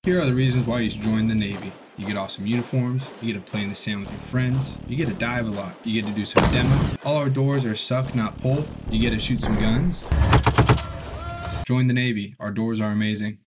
Here are the reasons why you should join the Navy. You get awesome uniforms, you get to play in the sand with your friends, you get to dive a lot, you get to do some demo. All our doors are suck, not pull. You get to shoot some guns. Join the Navy. Our doors are amazing.